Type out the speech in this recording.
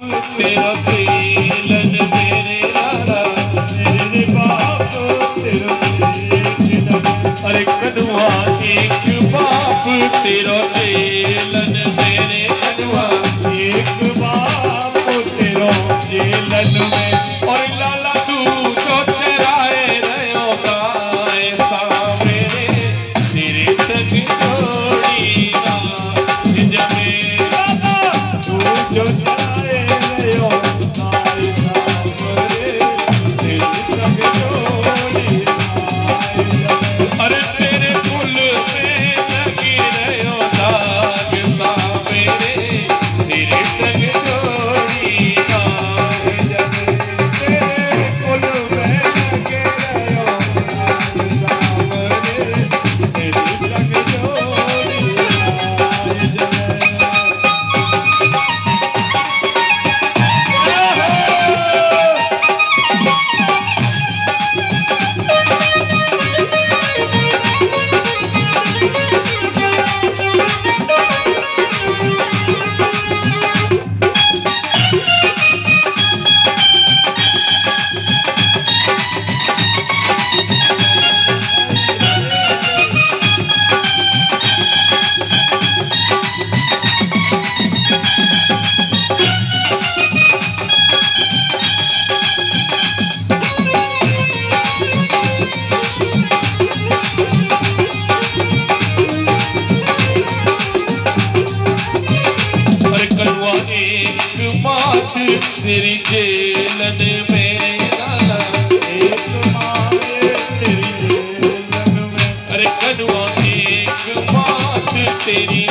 तेरा खेलन मेरे लाला मेरे बाप तेरा खेलन। अरे कनुआ एक बाप तेरा खेलन मेरे कनुआ एक बाप तेरा खेलन में। और लाला तू जो चराए रहो गाय सावेरे तेरे संग जोड़ी ना जमे। लाला तू जो चराए रहो गाय सावेरे तेरे संग जोड़ी ना जमे। अरे तेरे फूल में लगी रहो दाग सावेरे तेरे संग जोड़ी ना जमे। तेरे फूल में लगे रहो दाग सावेरे तेरे संग जोड़ी ना जमे। अरे कलवा एक बात तेरी जेलन मेरे लाला एक माए तेरी जेलन में। अरे कलवा एक बात तेरी